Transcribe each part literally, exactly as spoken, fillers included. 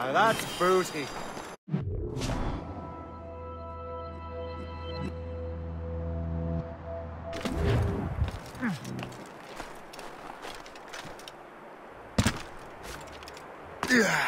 Now that's booty. Yeah.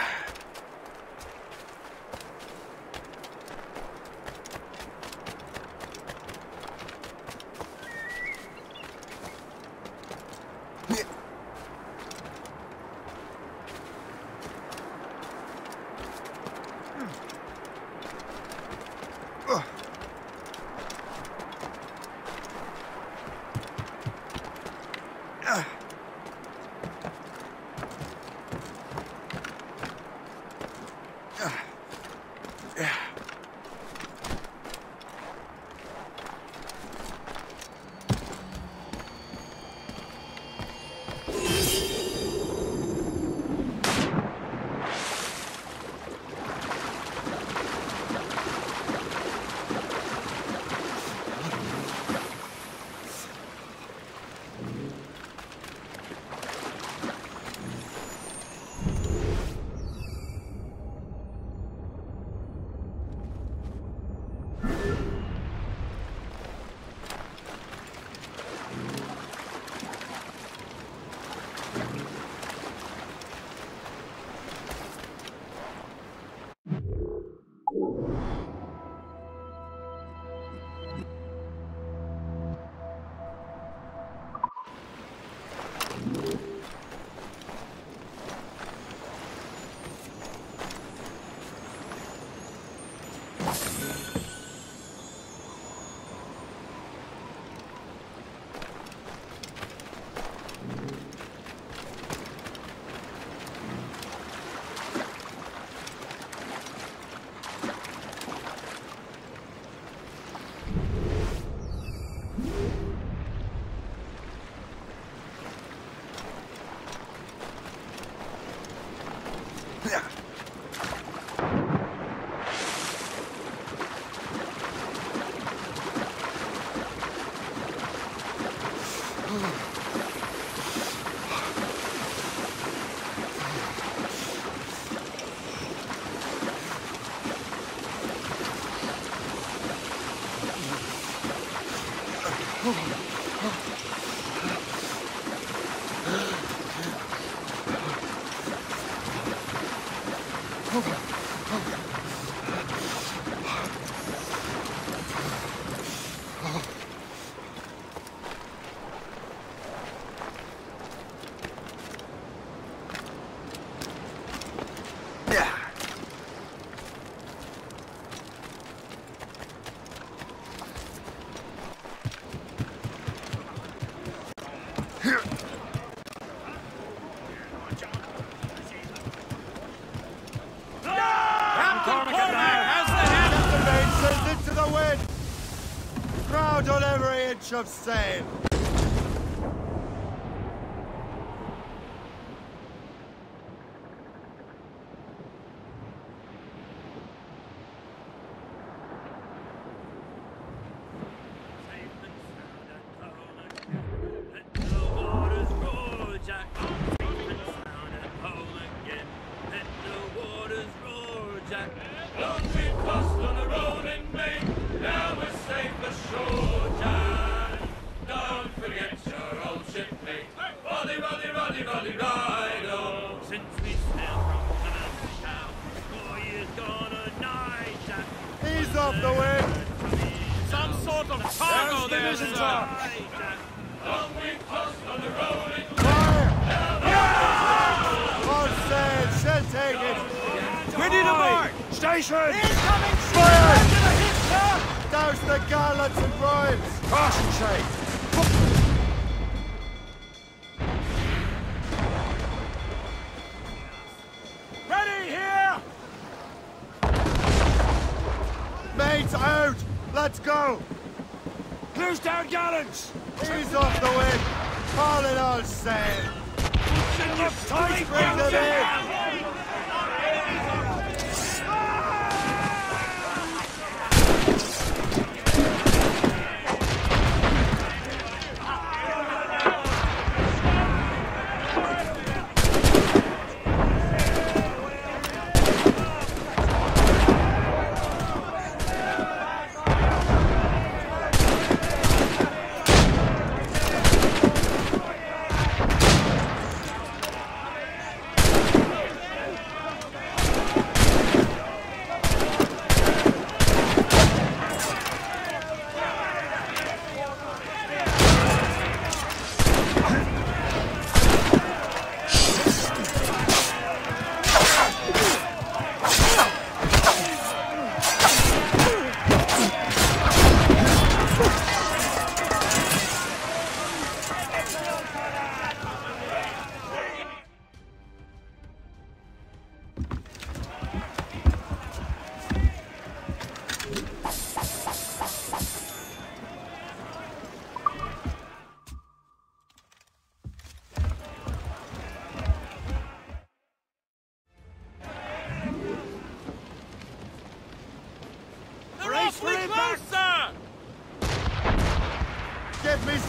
Of sail.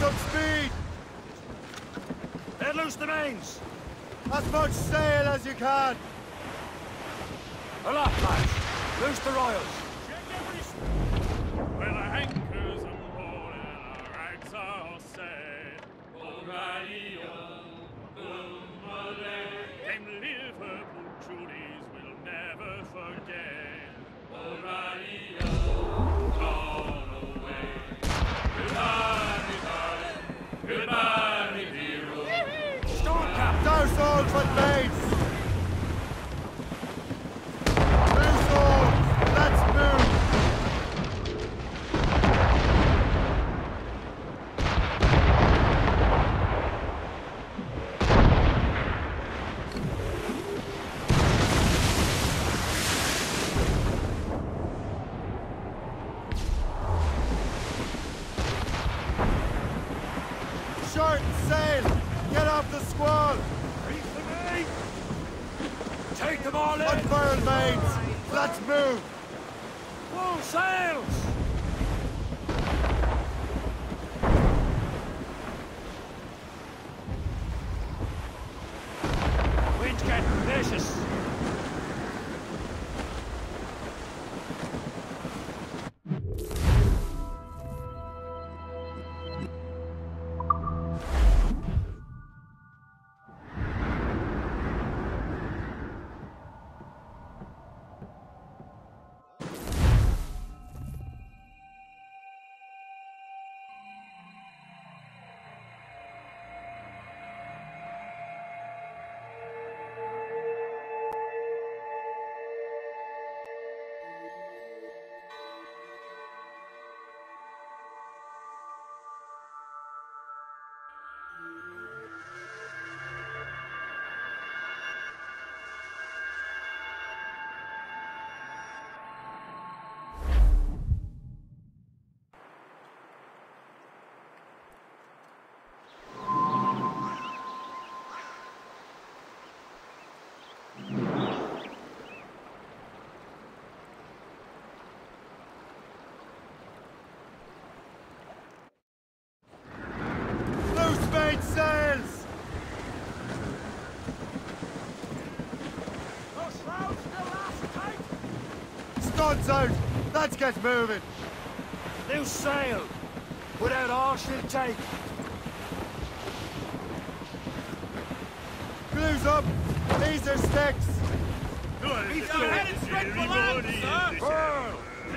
some speed! Let loose the mains! As much sail as you can! Aloft, lads! Loose the royals! When the anchors unroll and our rags are all set, O'Reilly, them Liverpool trudies will never forget. O'Reilly, gone away. Goodbye, me darling. Goodbye, me hero. Stormcap! Douse all for mates! Loose all! Let's move! Short sail! Get off the squall! Reef the main! Take them all in! Unfurl mains! Let's move! Full sails! Wind's getting vicious. Loose main sails! Those shrouds still last tight! Studs out! Let's get moving! Loose sail! Put out all she'll take! Blues up! These are sticks! He's headed straight for land, sir! Burn!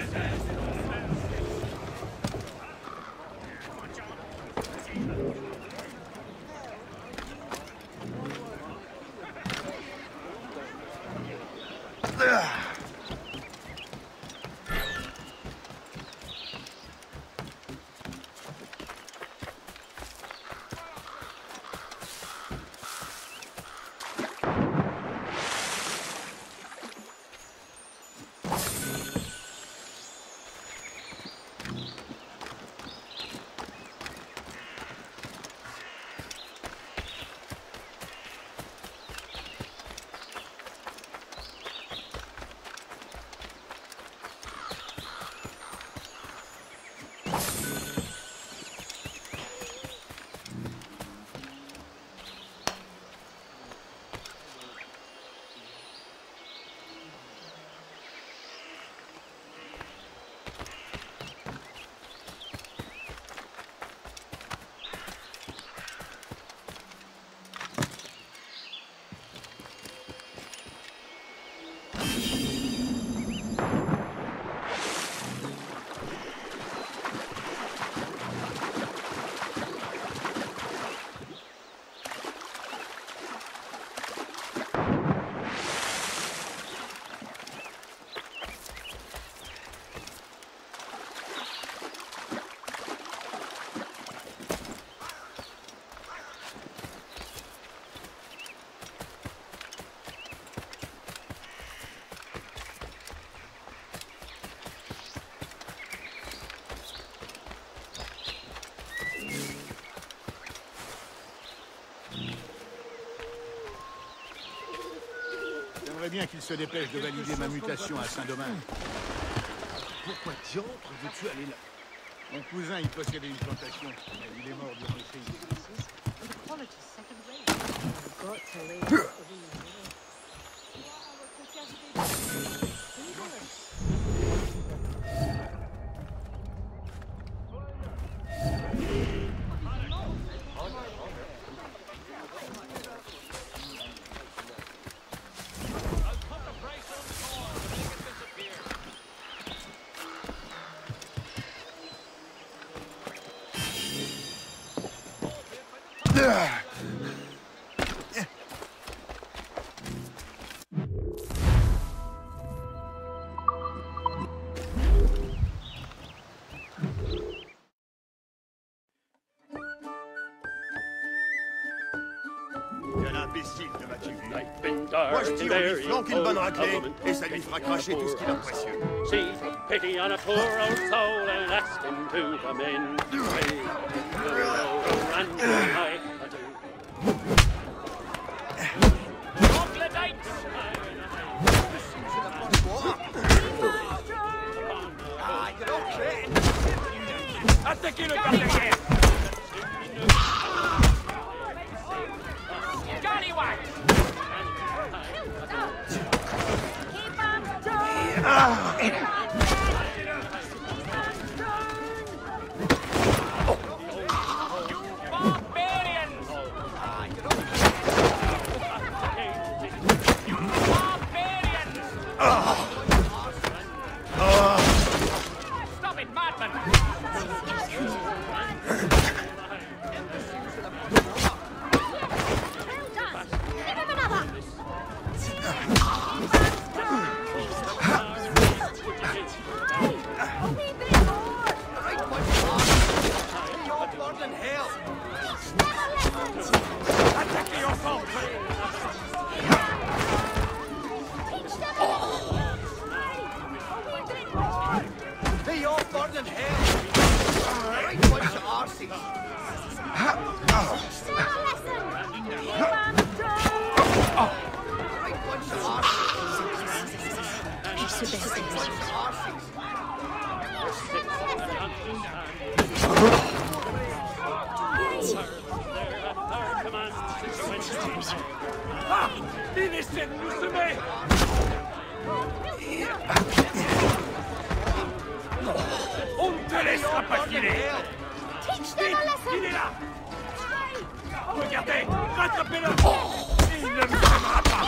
J'aimerais bien qu'il se dépêche de valider ma mutation à Saint-Domingue. Pourquoi diantre veux-tu aller là? Mon cousin, il possédait une plantation, mais il est mort durant le séisme. Quel imbécile de m'as-tu vu? I've been dark Moi je dis, and on lui very flanque une bonne old, raclée, a woman et ça lui fera cracher tout ce qu'il a de précieux. She's pity on a poor old soul and asked him to come in. Hey, and I do. Attaquez le garde-guerre! Scallywag! Barbarians! You barbarians! Stop it, madman! Attaquez ensemble! They all burned in hell! Right bunch of arses! Right bunch of arses! Ah! Il essaie de nous semer! On ne te laissera pas filer! Vite! Il est là! Regardez! Rattrapez-le! Il ne me semera pas!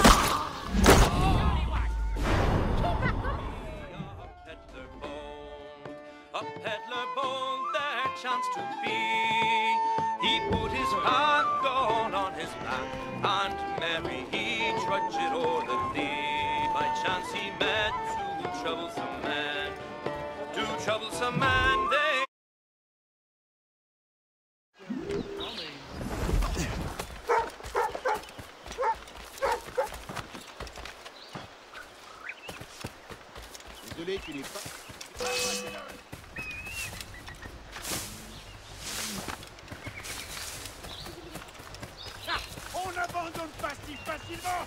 A peddler bold there chanced to be. He put his pack on his back, and merry he trudged o'er the lea. By chance he met two troublesome men, two troublesome men they. Désolé, tu n'es pas... On n'abandonne pas si facilement!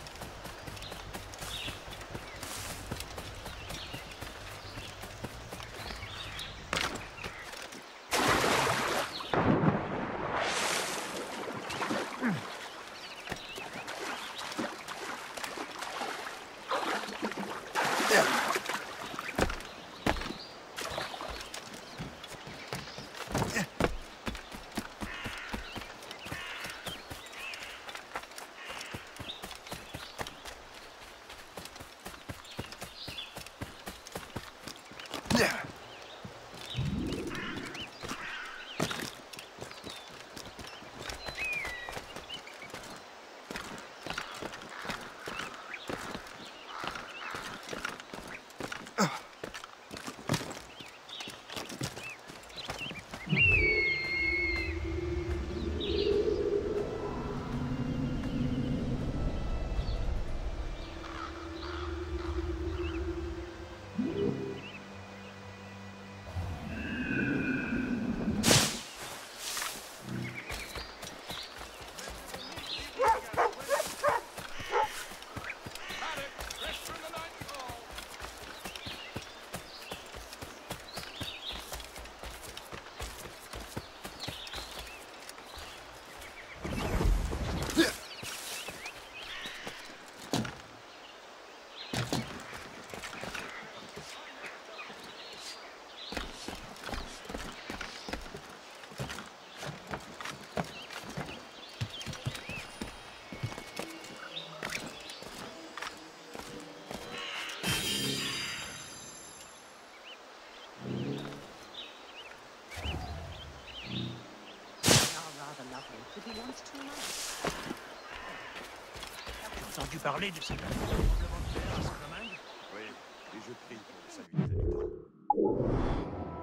lovely, but he wants too much. J'ai entendu parler de ces tremblements de terre à Saint-Domingue. Oui, et je prie pour le salut des habitants.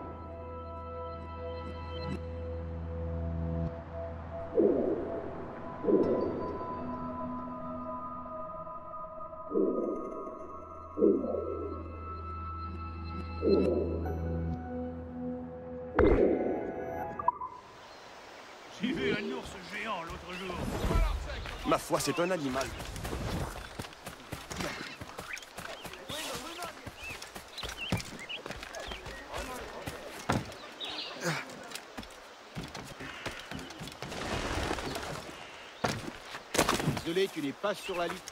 J'ai vu un ours géant l'autre jour. Ma foi, c'est un animal. Désolé, tu n'es pas sur la liste.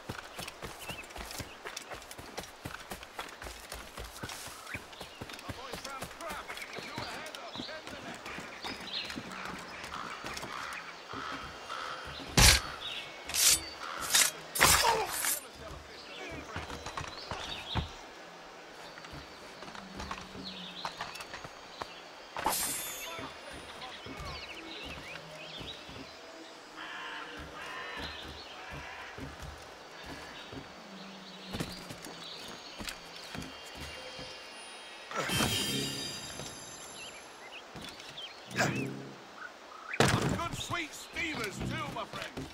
Good sweet steamers too, my friend.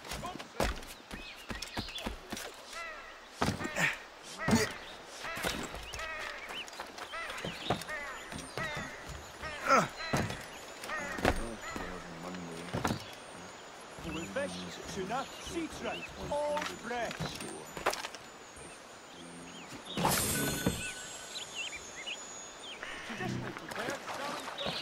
With fish, tuna, sea trout, all fresh. Traditionally prepared salmon.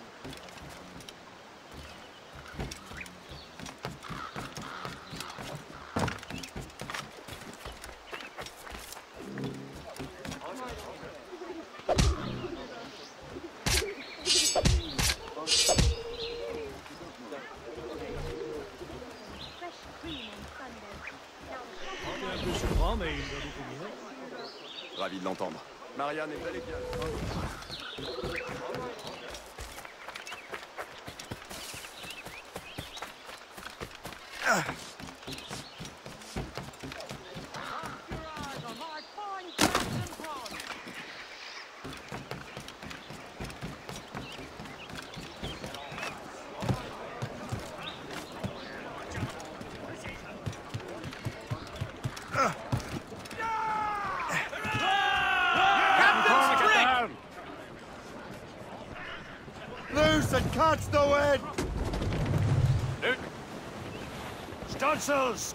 Ravi de l'entendre. Marianne est bel et bien. Ah. Loose and catch the wind! Luke! Stunsels!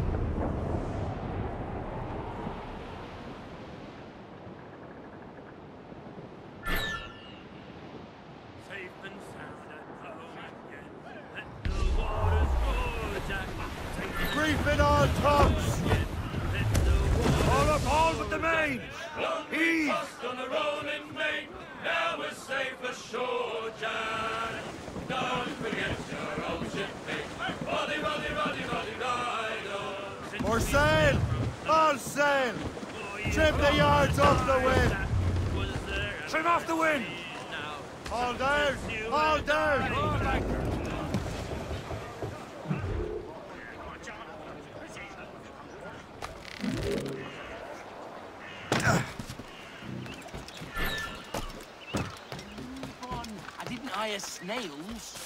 Safe and sound at home again. Let the waters roar, Jack. Creeping on tops! All up, all but the main! Heave! On the rolling main, now we're safe ashore, Jack. Don't forget your old shipmate. Roddy, roddy, roddy, roddy, ride on. More sail! All sail! Trim the yards off the wind! Trim off the wind! All down! All down! I didn't hire snails.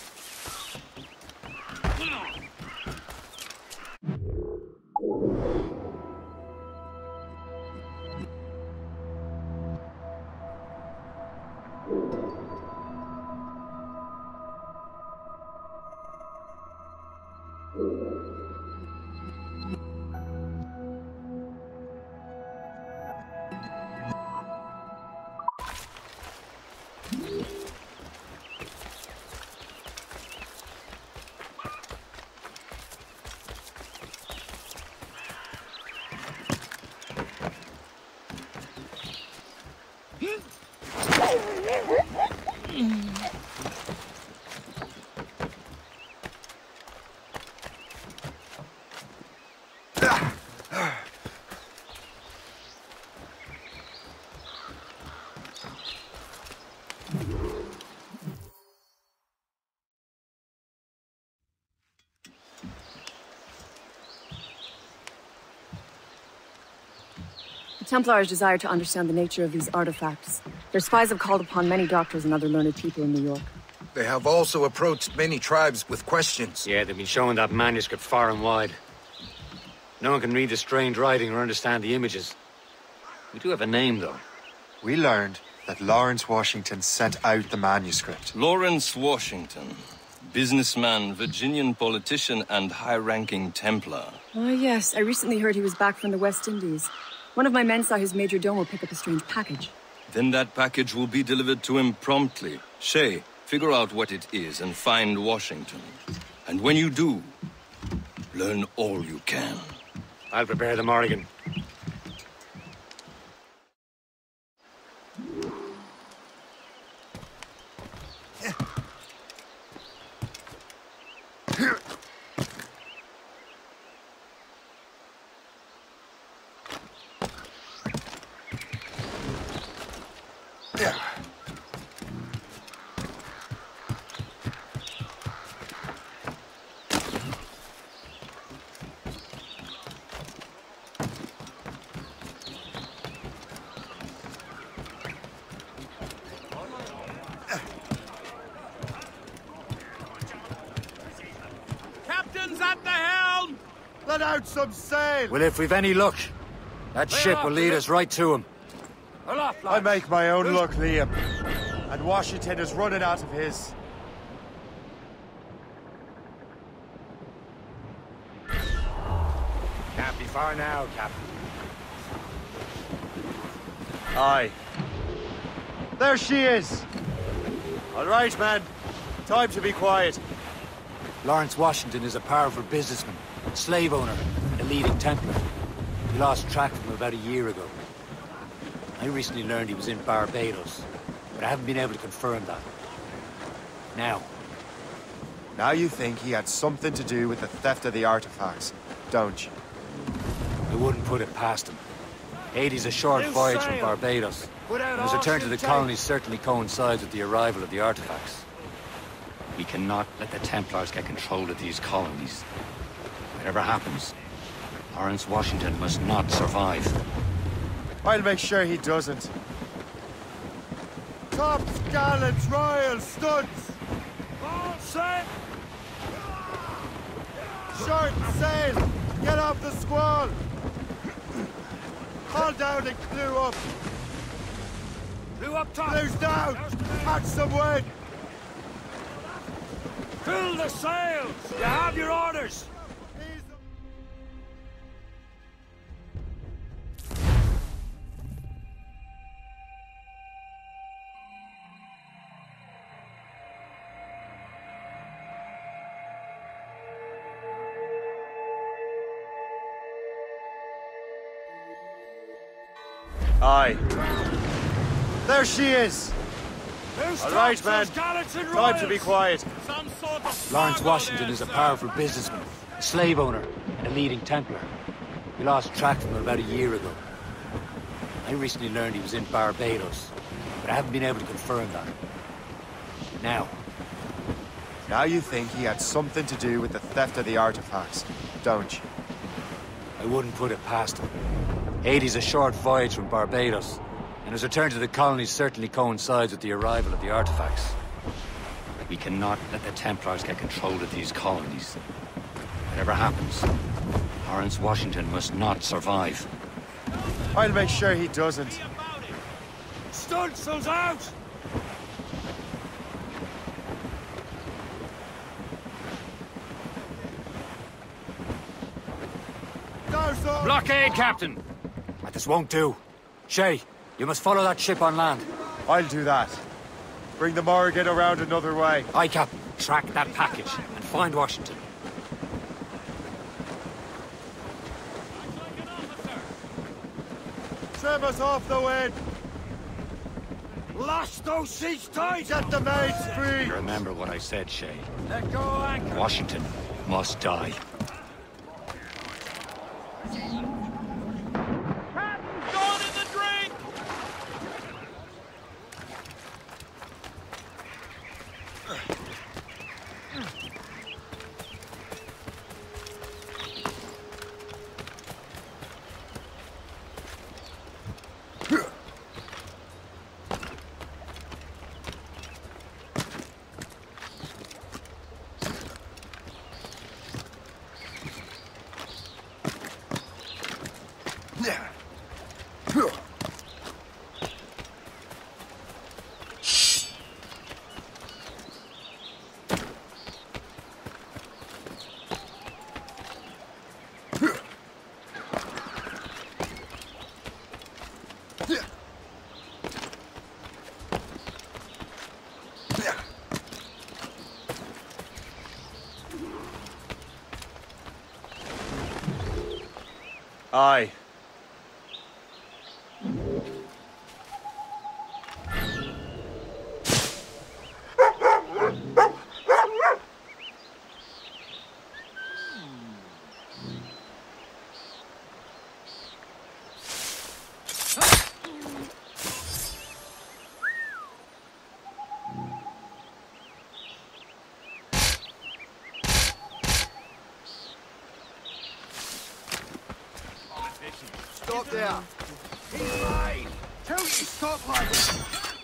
Templars desire to understand the nature of these artifacts. Their spies have called upon many doctors and other learned people in New York. They have also approached many tribes with questions. Yeah, they've been showing that manuscript far and wide. No one can read the strange writing or understand the images. We do have a name, though. We learned that Lawrence Washington sent out the manuscript. Lawrence Washington. Businessman, Virginian politician, and high-ranking Templar. Oh, yes. I recently heard he was back from the West Indies. One of my men saw his major domo pick up a strange package. Then that package will be delivered to him promptly. Shay, figure out what it is and find Washington. And when you do, learn all you can. I'll prepare the Morrigan. Captain's at the helm! Let out some sail! Well, if we've any luck, that ship will lead us right to him. I make my own luck, Liam. And Washington is running out of his. Can't be far now, Captain. Aye. There she is! All right, man. Time to be quiet. Lawrence Washington is a powerful businessman, slave owner, and a leading Templar. We lost track of him about a year ago. I recently learned he was in Barbados, but I haven't been able to confirm that. Now. Now you think he had something to do with the theft of the artifacts, don't you? I wouldn't put it past him. Hades' a short voyage from Barbados, and his return to the colonies certainly coincides with the arrival of the artifacts. We cannot let the Templars get control of these colonies. Whatever happens, Lawrence Washington must not survive. I'll make sure he doesn't. Tops, gallants, royals, studs! All set! Short sail! Get off the squall! Haul down and clew up! Clew up top! Clew's down! Catch some wind! Fill the sails! You have your orders! Aye. There she is! All right, man. Time to be quiet. Lawrence Washington is a powerful businessman, a slave owner, and a leading Templar. We lost track of him about a year ago. I recently learned he was in Barbados, but I haven't been able to confirm that. Now. Now you think he had something to do with the theft of the artifacts, don't you? I wouldn't put it past him. Hades' a short voyage from Barbados, and his return to the colonies certainly coincides with the arrival of the artifacts. We cannot let the Templars get control of these colonies. Whatever happens, Lawrence Washington must not survive. I'll make sure he doesn't. Stunsails out! Blockade, Captain! This won't do. Shay, you must follow that ship on land. I'll do that. Bring the Morrigan around another way. Aye, Captain. Track that package and find Washington. Trim us off the wind! Lash those seats tight! Get the mates free! Remember what I said, Shay. Let go anchor! Washington must die. Aye. Stop there. He's mine. Tell you stop like that.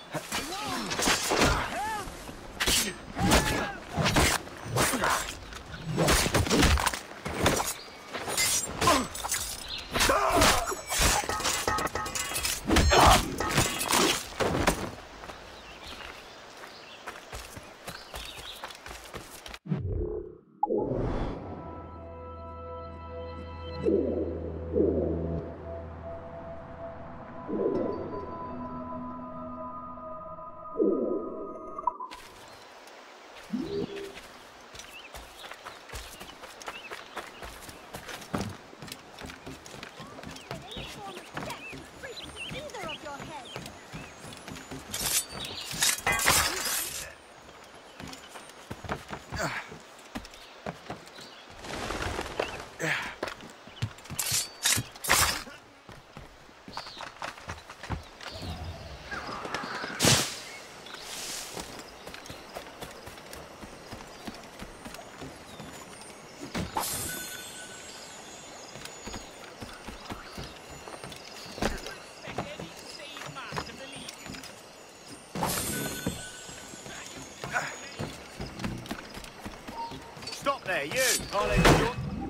Stop there, you. Can't let you.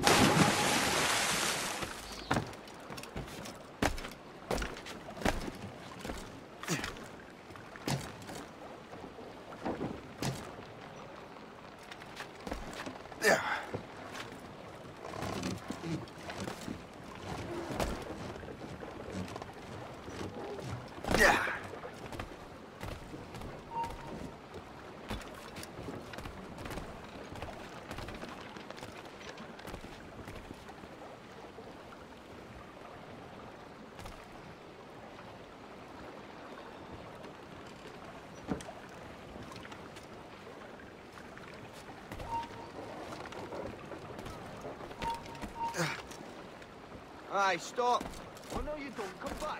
Aye, stop. Oh, no, you don't. Come back.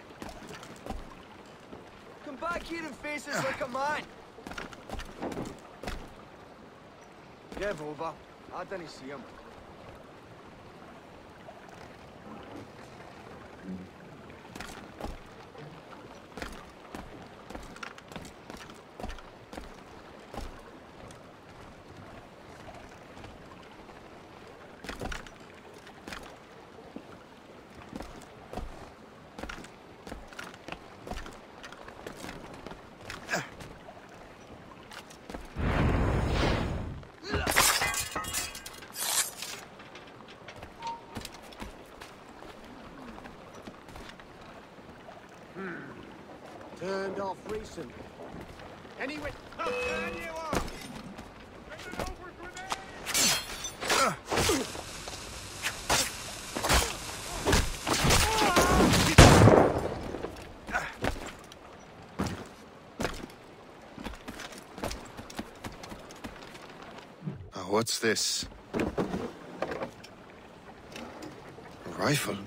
Come back here and face us like a man. Give over. I didn't see him. Turned off recently. Anyway, oh, there you are! Oh, what's this? A rifle?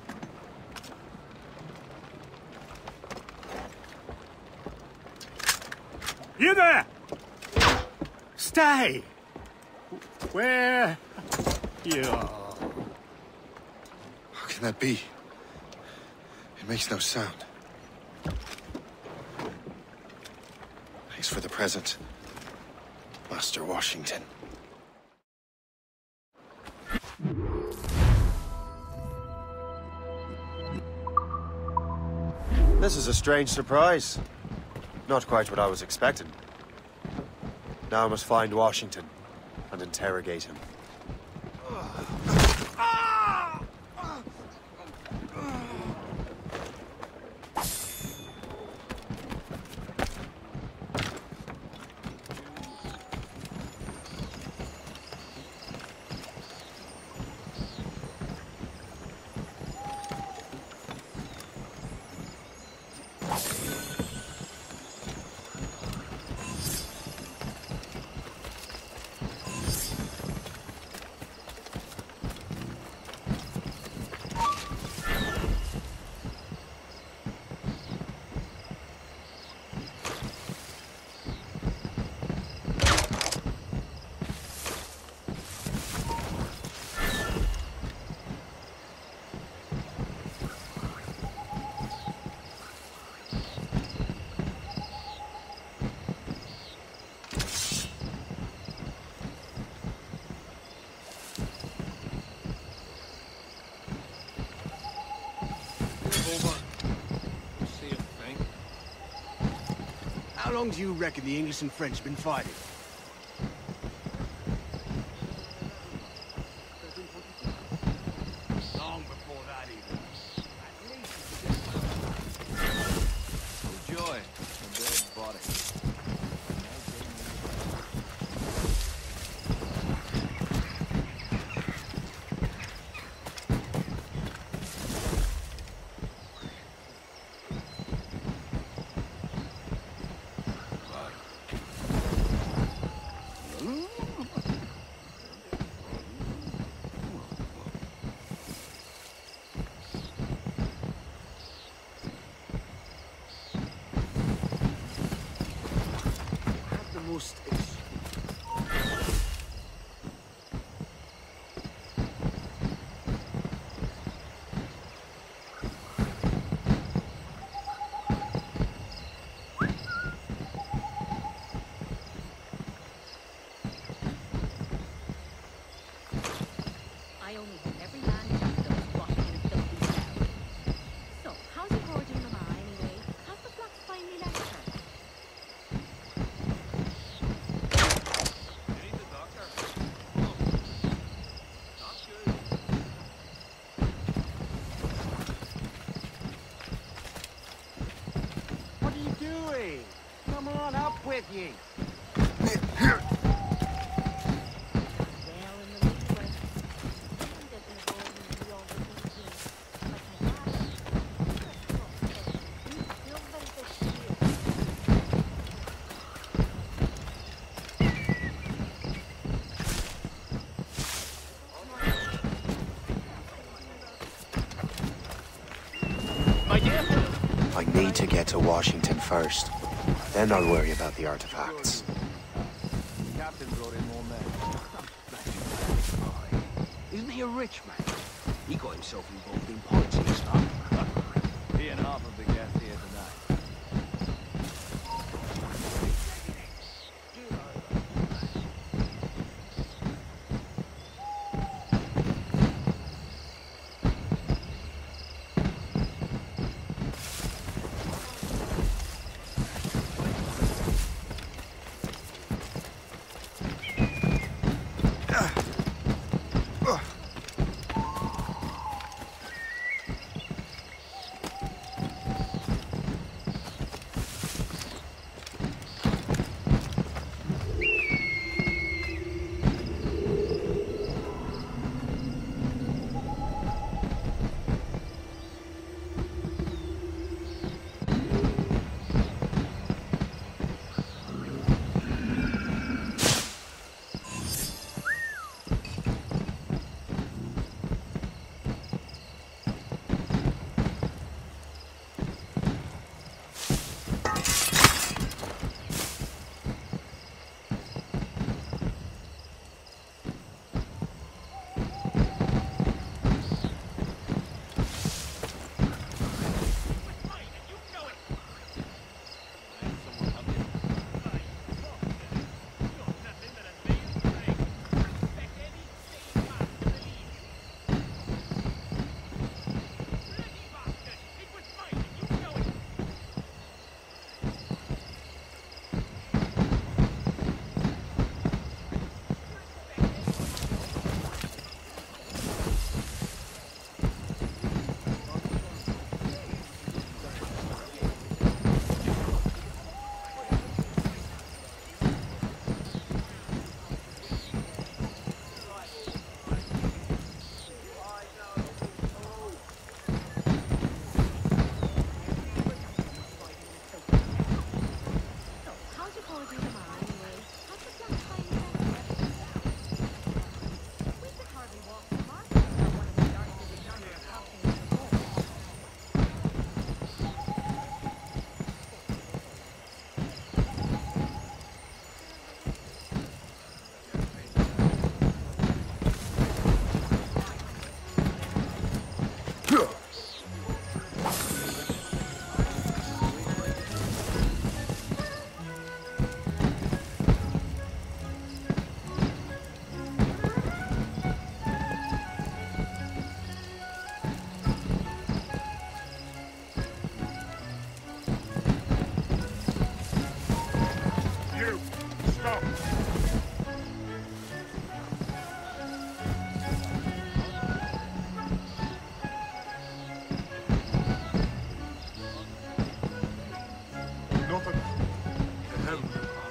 You there! Stay! Where you are? How can that be? It makes no sound. Thanks for the present, Master Washington. This is a strange surprise. Not quite what I was expecting. Now I must find Washington and interrogate him. long do you reckon the English and French have been fighting? Long before that, even. Oh, joy. A dead body. Most I only hope every man knows washing in a filthy cell. So, how's your hoarding mama anyway? Has the flux finally left her? What are you doing? Come on, up with you. I need to get to Washington first. Then I'll worry about the artifacts. Captain brought in more men. Isn't he a rich man? He got himself involved in politics, huh? He and half of the gas here tonight. Stop! Nothing. Ahem.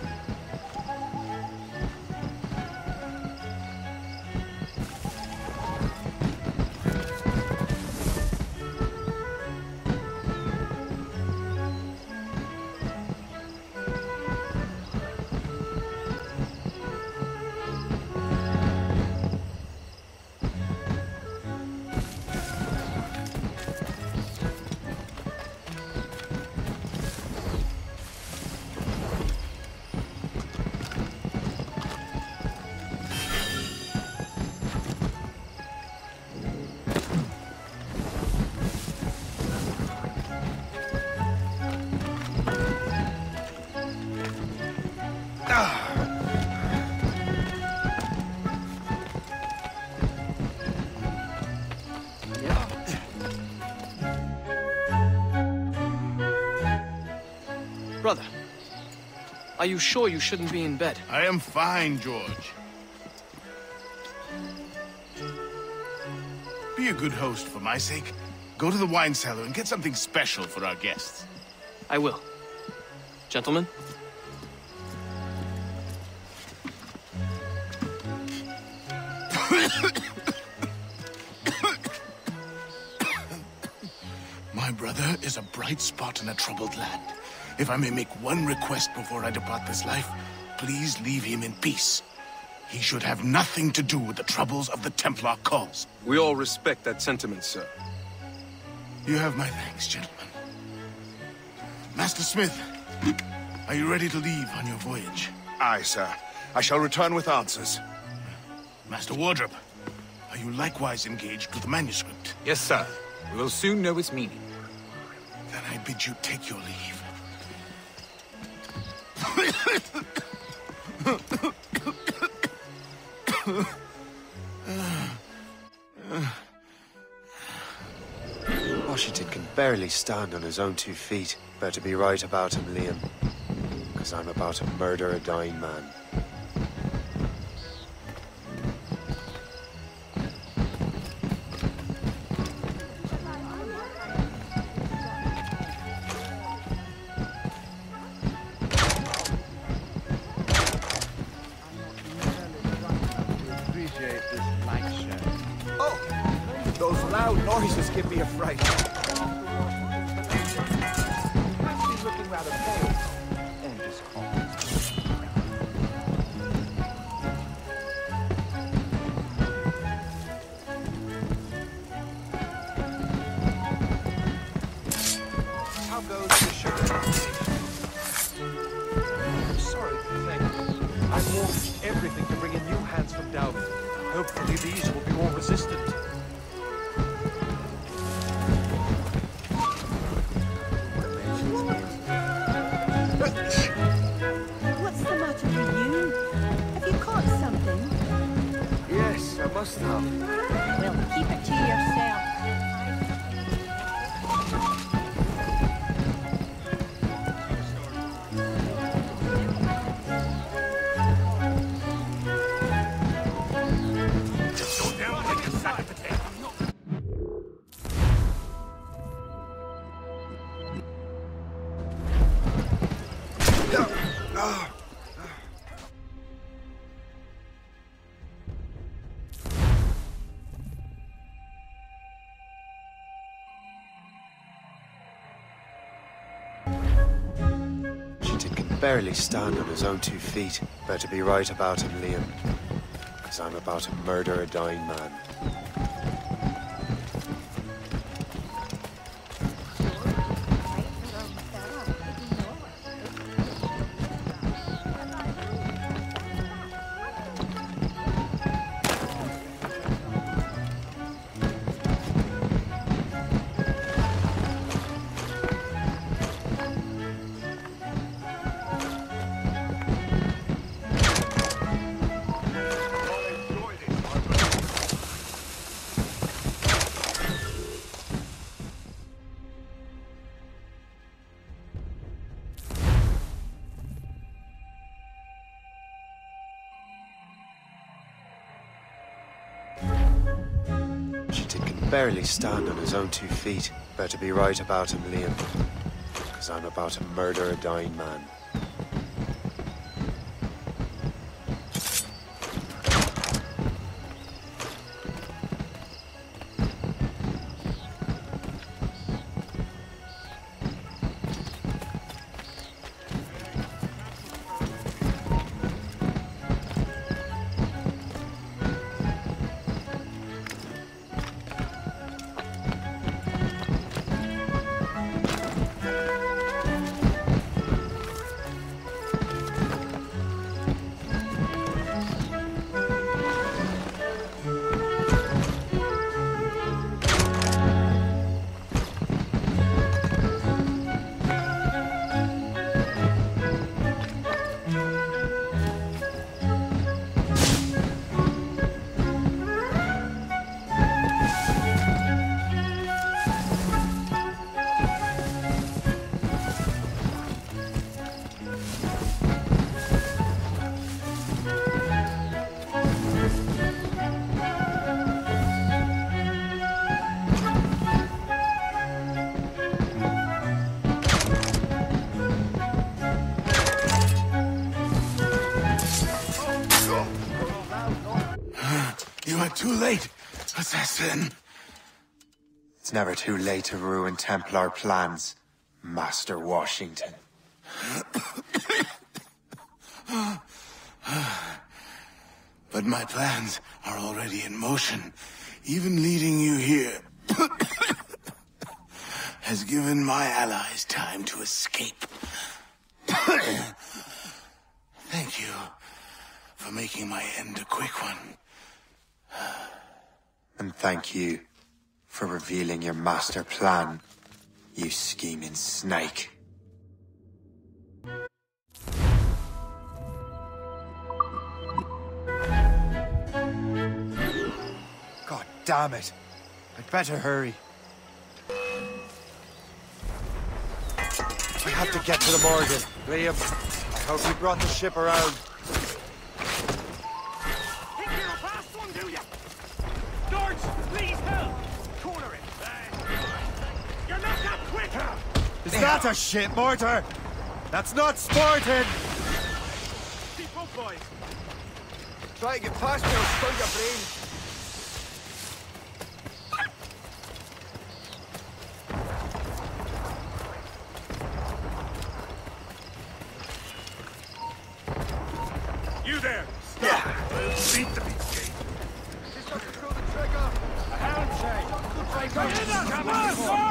Brother, are you sure you shouldn't be in bed? I am fine, George. Be a good host for my sake. Go to the wine cellar and get something special for our guests. I will. Gentlemen? My brother is a bright spot in a troubled land. If I may make one request before I depart this life, please leave him in peace. He should have nothing to do with the troubles of the Templar cause. We all respect that sentiment, sir. You have my thanks, gentlemen. Master Smith, are you ready to leave on your voyage? Aye, sir. I shall return with answers. Master Wardrop, are you likewise engaged with the manuscript? Yes, sir. We will soon know its meaning. Then I bid you take your leave. Washington can barely stand on his own two feet. Better be right about him, Liam. Because I'm about to murder a dying man. Those loud noises give me a fright. He's looking rather pale. And his How goes the sugar? I'm sorry, thank you. I've mortgaged everything to bring in new hands from Dalby. Hopefully these will be more resistant. What's the matter with you? Have you caught something? Yes, I must have. Well, keep it to yourself. Barely stand on his own two feet. Better be right about him, Liam. Because I'm about to murder a dying man. He can barely stand on his own two feet. Better be right about him, Liam. Because I'm about to murder a dying man. Too late, assassin. It's never too late to ruin Templar plans, Master Washington. But my plans are already in motion. Even leading you here has given my allies time to escape. Thank you for making my end a quick one. And thank you for revealing your master plan, you scheming snake. God damn it. I'd better hurry. I have to get to the Morgan. Liam, I hope you brought the ship around. Is that a shit mortar? That's not sporting! Keep up, boys. Try to get past me or stun your brain. You there! Yeah, I'll beat the beast. Just got to throw the trigger. A hound chain! Come on, sir!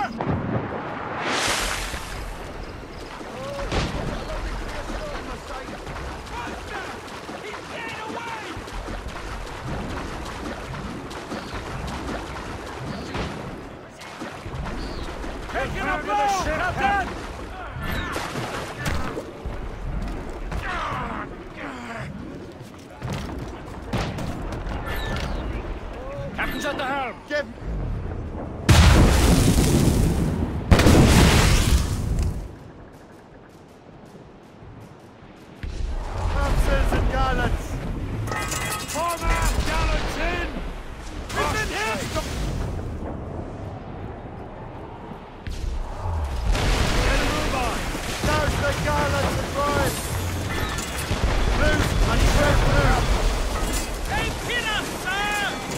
Captain's at the helm! Give... Captains and gallants! Forward, gallants in! We've been hit! Get a move on! There's the gallants and boys! Loose and shred through! Hey, Peter, sir!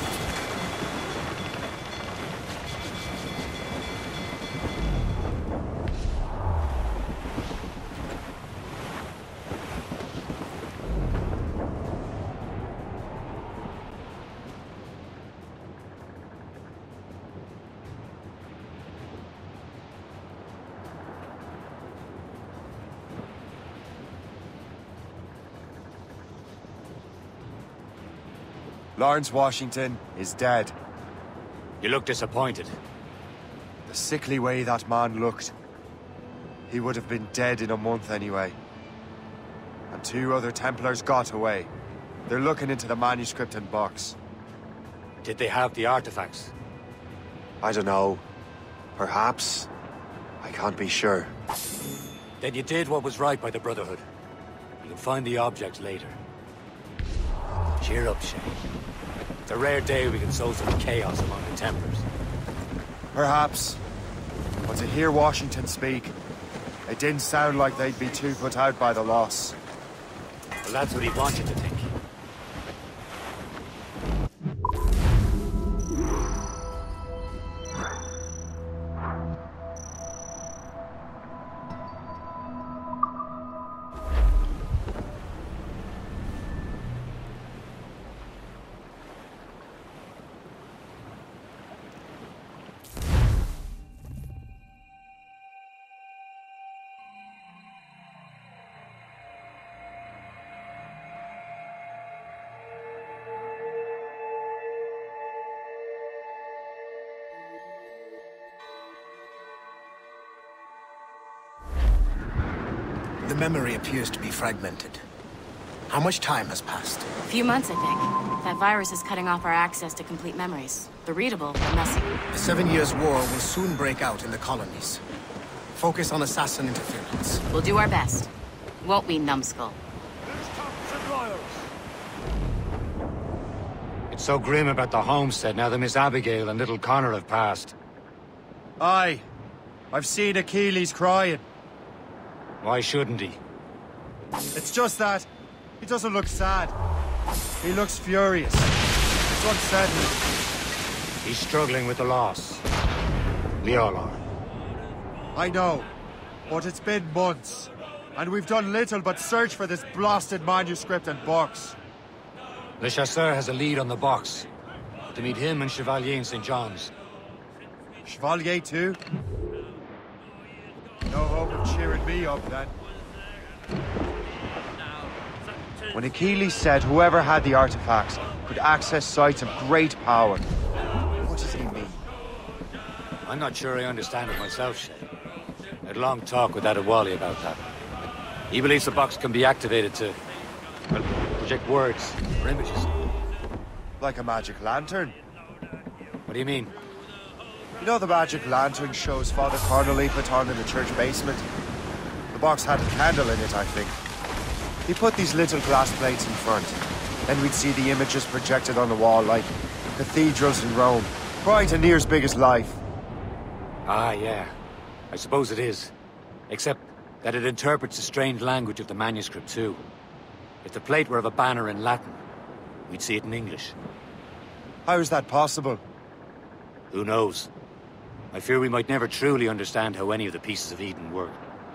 Lawrence Washington is dead. You look disappointed. The sickly way that man looked. He would have been dead in a month anyway. And two other Templars got away. They're looking into the manuscript and box. Did they have the artifacts? I don't know. Perhaps. I can't be sure. Then you did what was right by the Brotherhood. You can find the objects later. Cheer up, Shay. It's a rare day we can sow some chaos among the Templars. Perhaps. But to hear Washington speak, it didn't sound like they'd be too put out by the loss. Well, that's what he wants you to think. The memory appears to be fragmented. How much time has passed? A few months, I think. That virus is cutting off our access to complete memories. The readable, but messy. The Seven Years' War will soon break out in the colonies. Focus on assassin interference. We'll do our best. Won't we, numbskull? It's so grim about the homestead now that Miss Abigail and little Connor have passed. Aye. I've seen Achilles crying. Why shouldn't he? It's just that he doesn't look sad. He looks furious. It's unsettling. He's struggling with the loss. We all are. I know, but it's been months, and we've done little but search for this blasted manuscript and box. Le Chasseur has a lead on the box. To meet him and Chevalier in Saint John's. Chevalier too? No hope of cheering me up, then. When Achilles said whoever had the artifacts could access sites of great power, what does he mean? I'm not sure I understand it myself, Shay. I had a long talk with Adewale about that. He believes the box can be activated to, well, project words or images. Like a magic lantern? What do you mean? You know the magic lantern shows Father Cornely put on in the church basement? The box had a candle in it, I think. He put these little glass plates in front. Then we'd see the images projected on the wall like cathedrals in Rome. Quite and near as big as life. Ah, yeah. I suppose it is. Except that it interprets the strange language of the manuscript, too. If the plate were of a banner in Latin, we'd see it in English. How is that possible? Who knows? I fear we might never truly understand how any of the pieces of Eden work.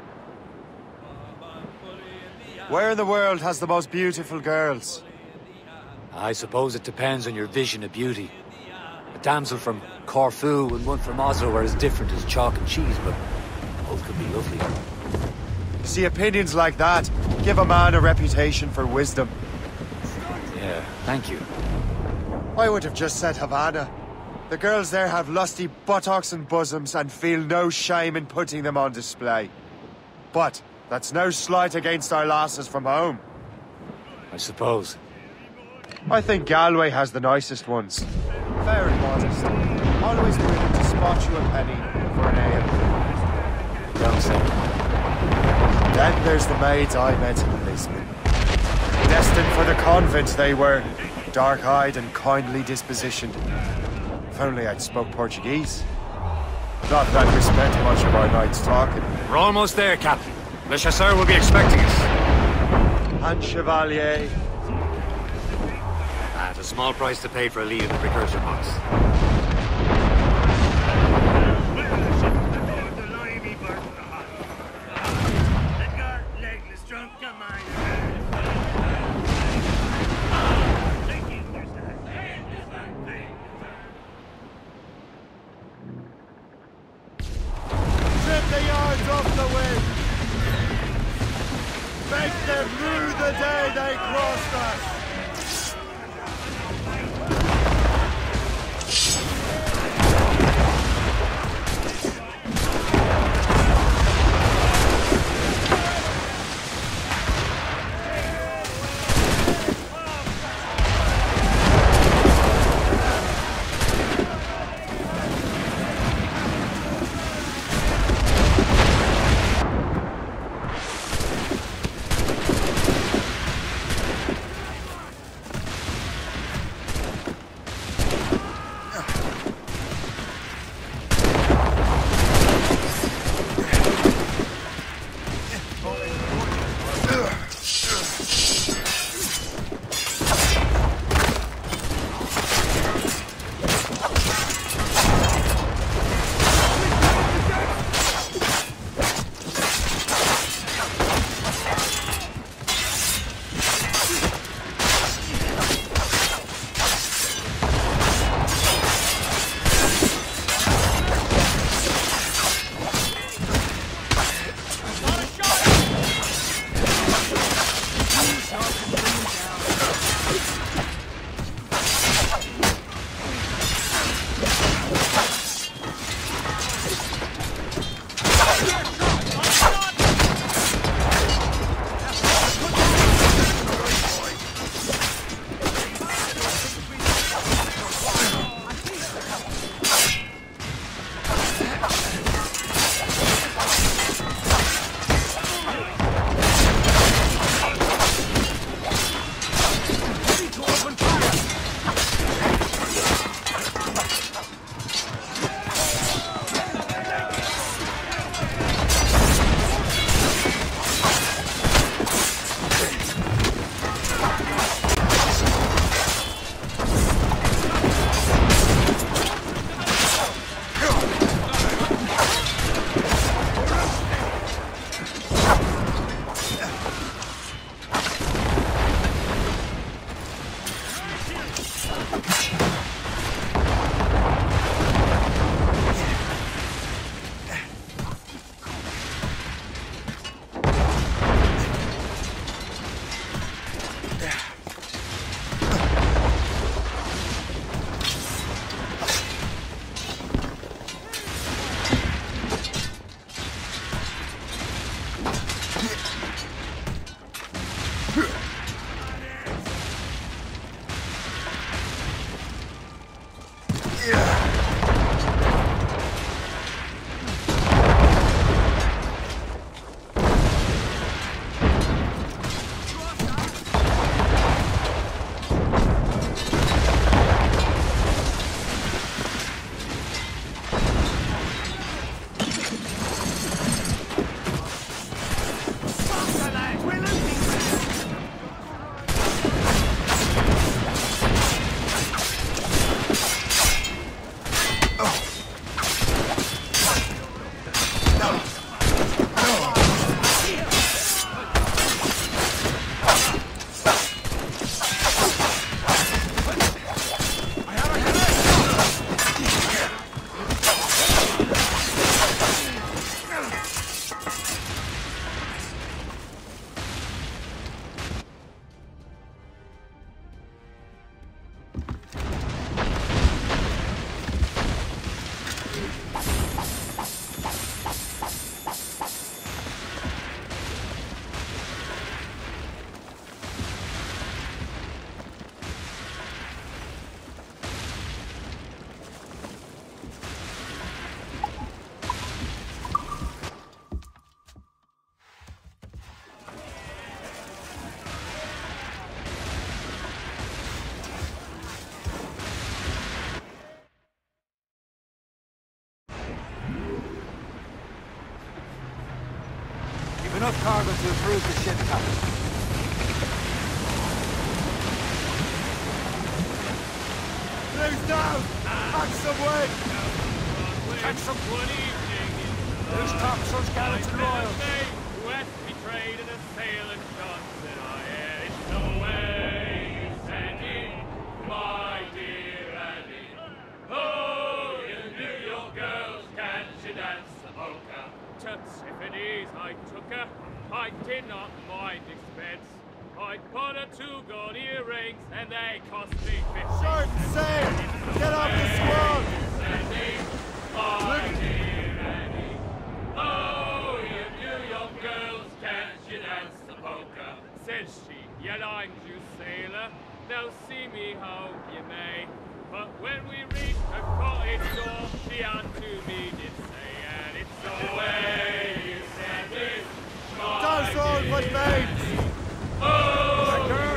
Where in the world has the most beautiful girls? I suppose it depends on your vision of beauty. A damsel from Corfu and one from Oslo are as different as chalk and cheese, but both could be lovely. You see, opinions like that give a man a reputation for wisdom. Yeah, thank you. I would have just said Havana. The girls there have lusty buttocks and bosoms and feel no shame in putting them on display. But that's no slight against our lasses from home. I suppose. I think Galway has the nicest ones. Very modest. Always willing to spot you a penny for an ale. Don't say. Then there's the maids I met in Lisbon. Destined for the convent they were. Dark-eyed and kindly dispositioned. If only I'd spoke Portuguese. Not that we spent much of our nights talking. We're almost there, Captain. Le Chasseur will be expecting us. And Chevalier. At a small price to pay for a lead in the precursor box. Strip the yards off the wind! Make them rue the day they crossed us! Enough cargo to improve the ship, Captain. Cruise down! Catch some wind! Catch some one evening. Who's Thompson's Skeleton Royal? West betrayed in a sail and Johnson. I it's the way you send it, my dear Annie. Oh, you New York girls, can she dance the polka? Tuts, if it is, I took her. I did not mind expense. I bought her two gold earrings, and they cost me fifty. Short sail! Get off the squad! My dear Annie. Oh, you New York girls, can't you dance the polka? Said she, you like you sailor. Now see me how you may. But when we reached the cottage door, she unto me did say, and it's the way you send it. That's all, my mates! Oh, girl!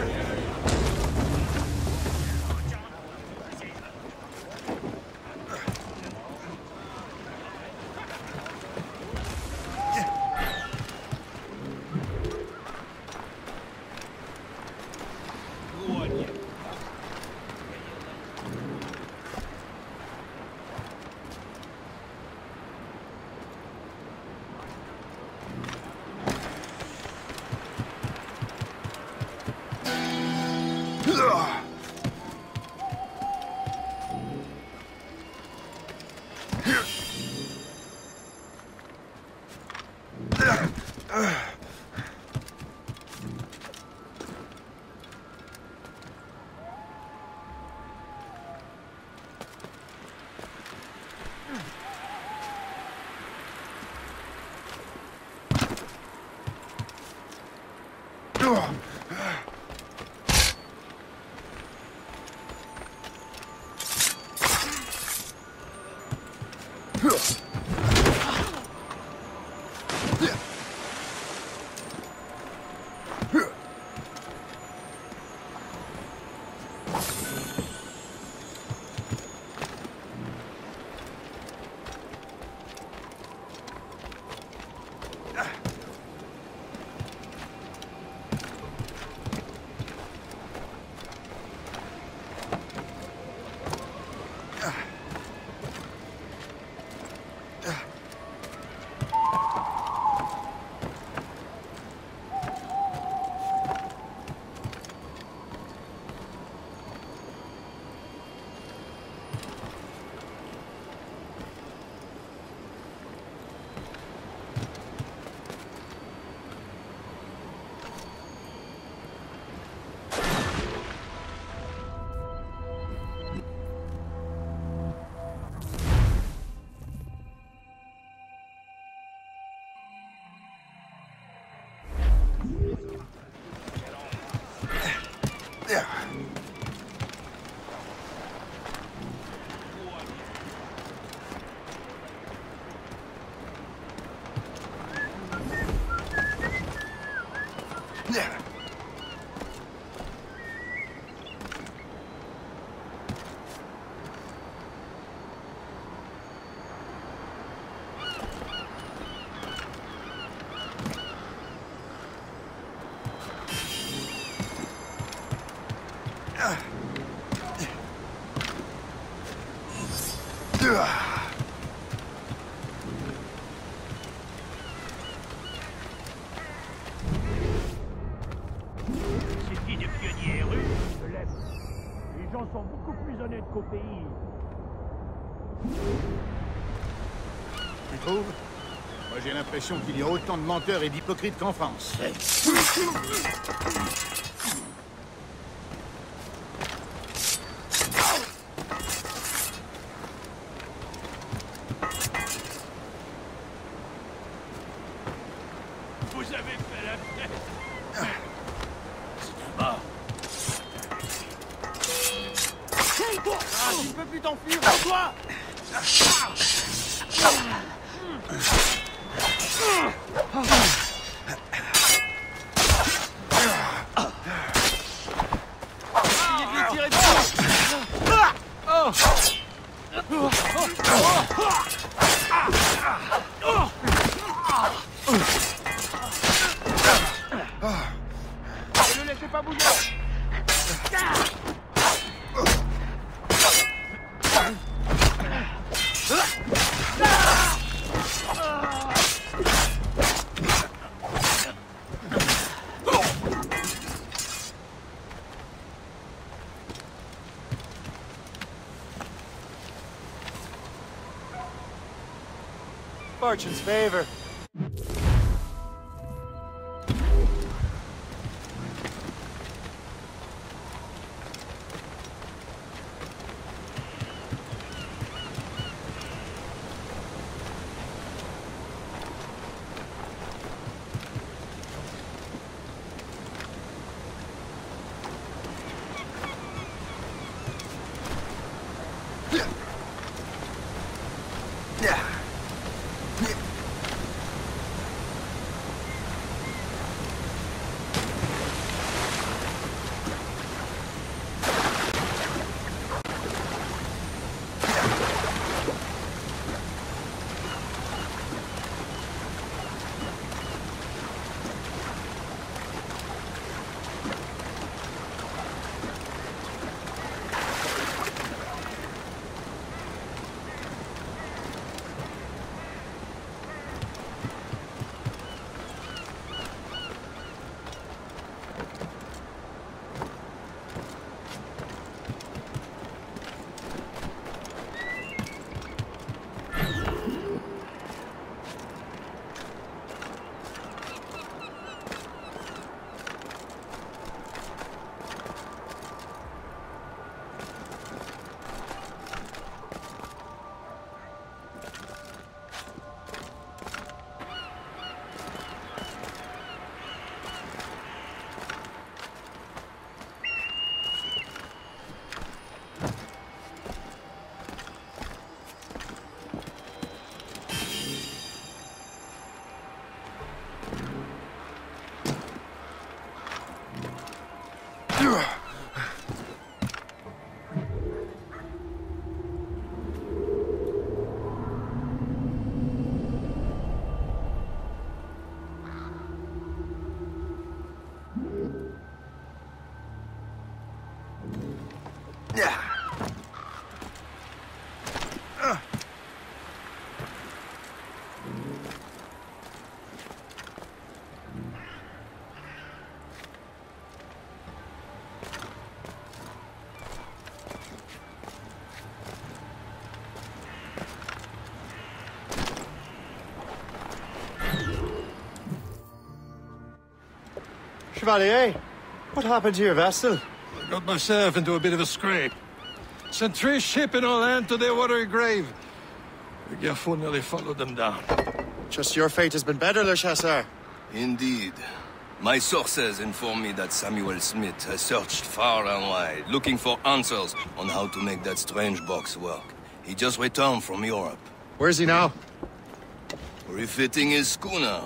Ces filles de pionniers russes, je l'aime. Les gens sont beaucoup plus honnêtes qu'au pays. Tu trouves? Moi j'ai l'impression qu'il y a autant de menteurs et d'hypocrites qu'en France. Vous avez fait la fête. C'est un mort. Ah, tu ne peux plus t'enfuir, toi! Essayez de le tirer dessus! Oh! Ne le laissez pas bouger! Fortune's favor. Chevalier, what happened to your vessel? I got myself into a bit of a scrape. Sent three ship in our land to their watery grave. The Gerfaut nearly followed them down. Just your fate has been better, Le Chasseur. Indeed. My sources inform me that Samuel Smith has searched far and wide, looking for answers on how to make that strange box work. He just returned from Europe. Where's he now? Refitting his schooner.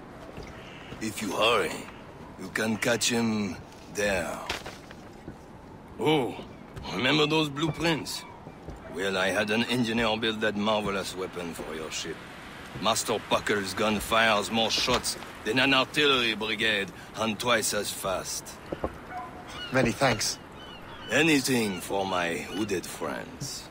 If you hurry, you can catch him there. Oh, remember those blueprints? Well, I had an engineer build that marvelous weapon for your ship. Master Pucker's gun fires more shots than an artillery brigade, and twice as fast. Many thanks. Anything for my hooded friends.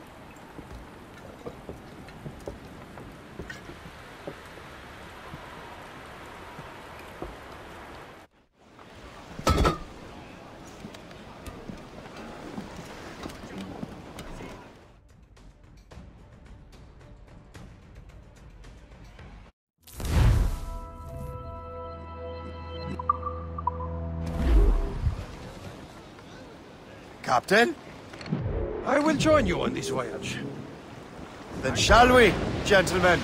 Captain? I will join you on this voyage. Then shall we, gentlemen?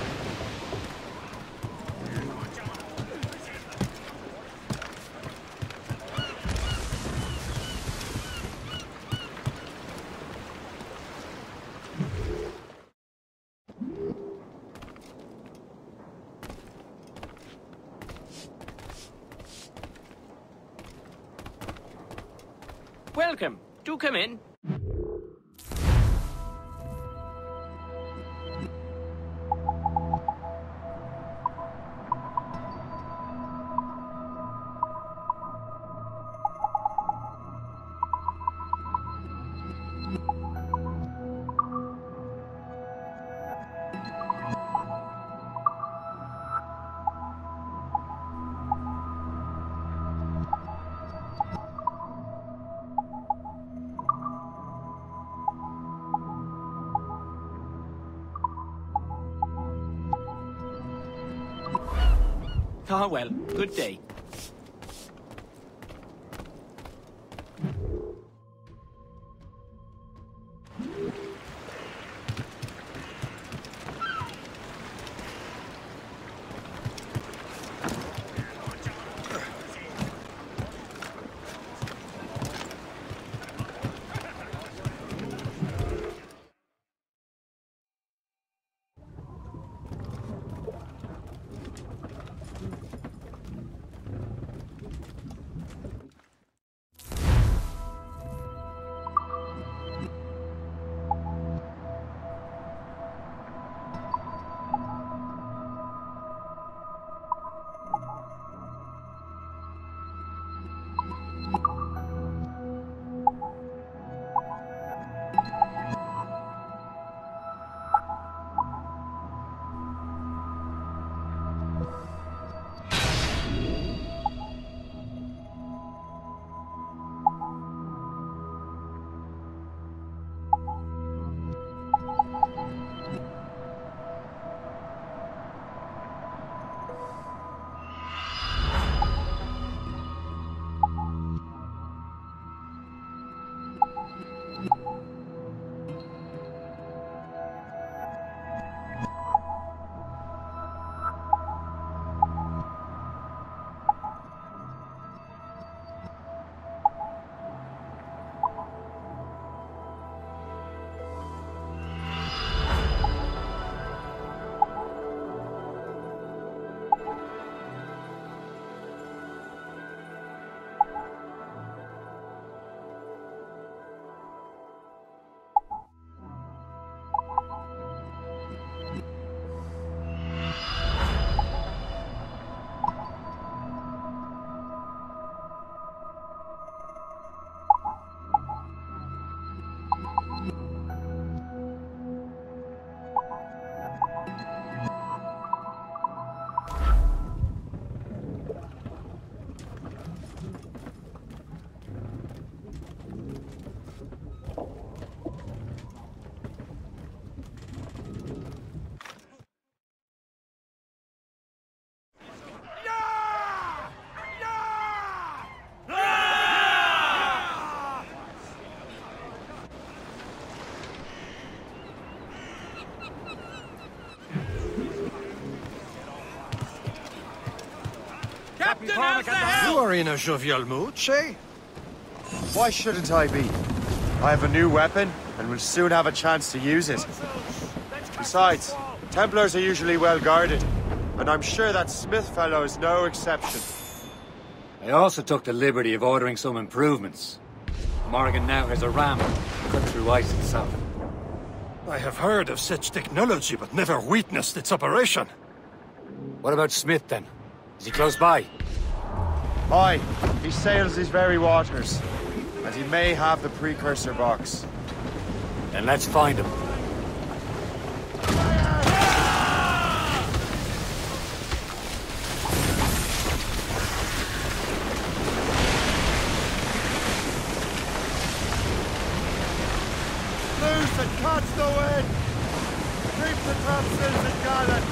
Welcome. Do come in. Ah, well, good day. Captain, how's the hell? You are in a jovial mood, Shay? Why shouldn't I be? I have a new weapon, and will soon have a chance to use it. Besides, Templars are usually well guarded, and I'm sure that Smith fellow is no exception. I also took the liberty of ordering some improvements. Morrigan now has a ram cut through ice itself. I have heard of such technology, but never witnessed its operation. What about Smith, then? Is he close by? Aye, he sails these very waters. And he may have the precursor box. Then let's find him. Loose and catch the wind! Keep the topsails and gallants!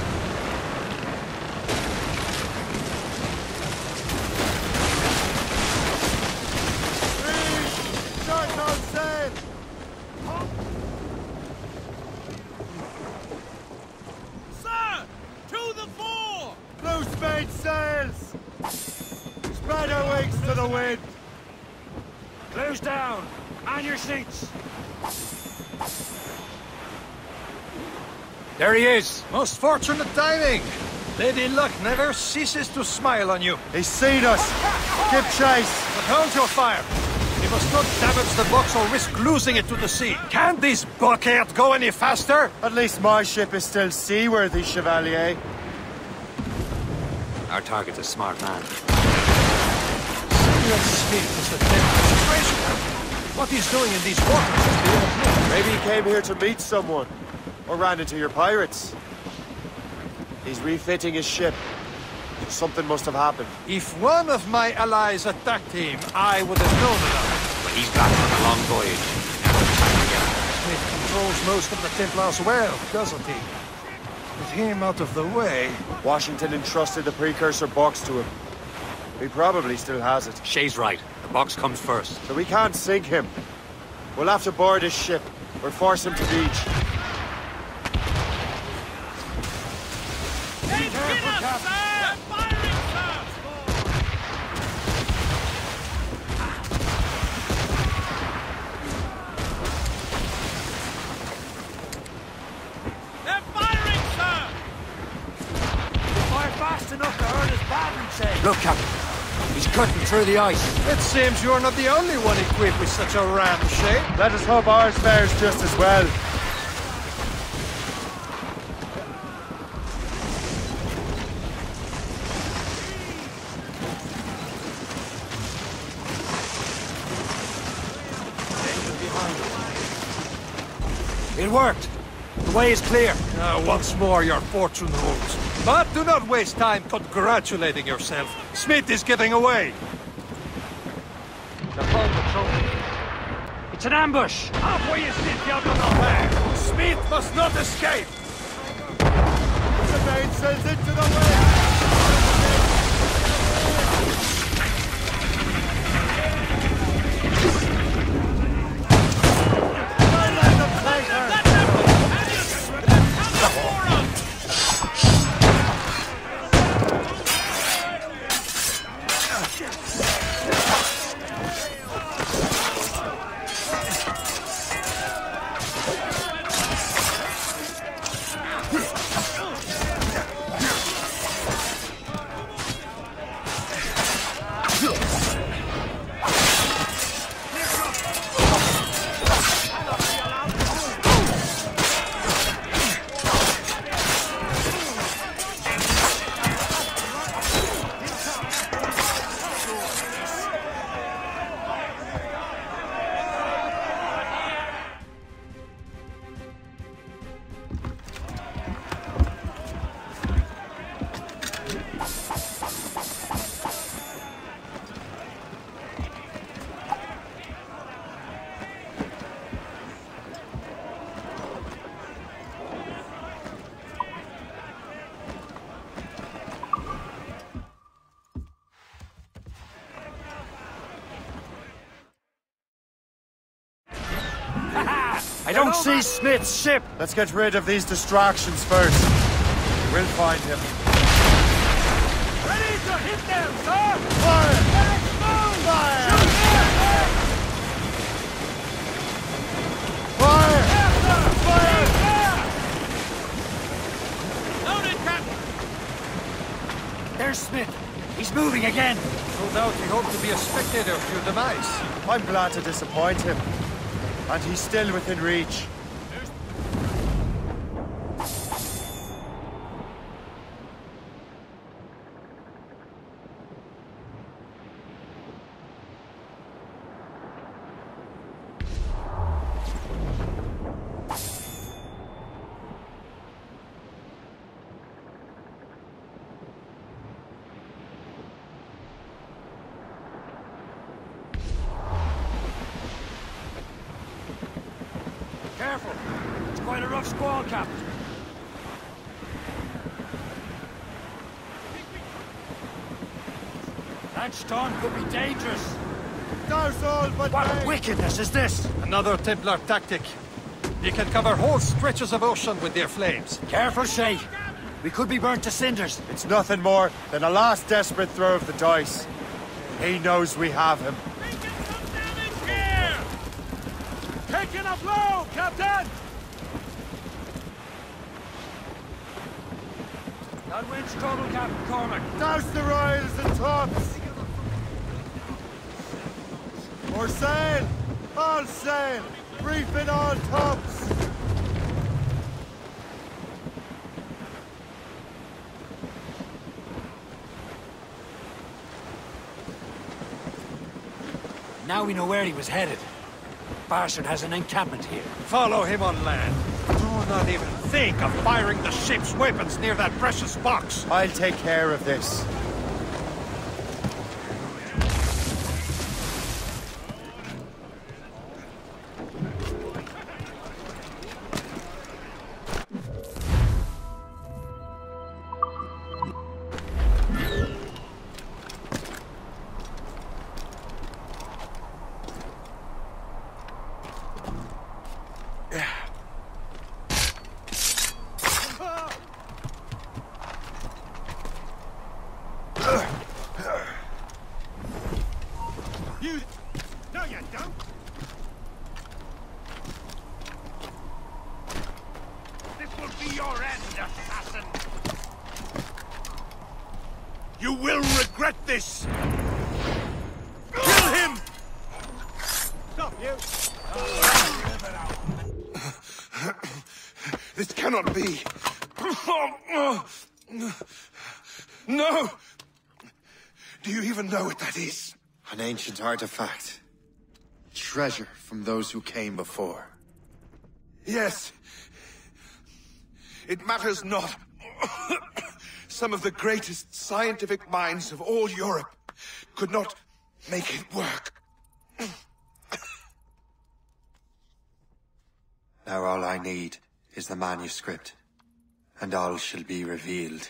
Reach! Short on sail! Sir! To the fore! Loose main sails! Spread our wings to the wind! Close down! On your seats! There he is! Most fortunate timing! Lady Luck never ceases to smile on you. He's seen us! Give chase! But hold your fire! We must not damage the box or risk losing it to the sea. Can this blockade go any faster? At least my ship is still seaworthy, Chevalier. Our target's a smart man. Samuel Smith is the Templar's treasure. What he's doing in these waters is beyond me. Maybe he came here to meet someone. Or ran into your pirates. He's refitting his ship. So something must have happened. If one of my allies attacked him, I would have known about it. But he's back from a long voyage. Smith controls most of the Templars well, doesn't he? With him out of the way... Washington entrusted the precursor box to him. He probably still has it. Shay's right. The box comes first. So we can't sink him. We'll have to board his ship, or force him to beach. They've hit us, sir! They're firing, sir! They're firing, sir! Fire fast enough to hurt us badly, say. Look, Captain. He's cutting through the ice. It seems you're not the only one equipped with such a ram shape. Let us hope ours fares just as well. It worked. The way is clear. Now, once more, your fortune rules. But do not waste time congratulating yourself. Smith is getting away. The boat patrol. It's an ambush. Off where you sit, Diablo Noir. Smith must not escape. The mainsail's into the wind! I don't see Smith's ship. Let's get rid of these distractions first. We'll find him. Ready to hit them, sir! Fire! Let's move! Fire! Shoot them! Fire! Fire! Loaded, Captain! There's Smith. He's moving again. No doubt he hoped to be a spectator of your demise. I'm glad to disappoint him. And he's still within reach. Careful! It's quite a rough squall, Captain. That storm could be dangerous. There's all but What wickedness is this? Another Templar tactic. You can cover whole stretches of ocean with their flames. Careful, Shay. We could be burnt to cinders. It's nothing more than a last desperate throw of the dice. He knows we have him. Here! Taking a blow, Captain! That wind's trouble, Captain Cormac. Douse the royals and tops! More sail! All sail! Reefing all tops! Now we know where he was headed. Bastard has an encampment here. Follow him on land. Do not even think of firing the ship's weapons near that precious box. I'll take care of this. You... No, you don't! This will be your end, assassin! You will regret this! Kill him! Stop, you! This cannot be. No! Do you even know what that is? An ancient artifact. Treasure from those who came before. Yes. It matters not. Some of the greatest scientific minds of all Europe could not make it work. Now all I need is the manuscript, and all shall be revealed.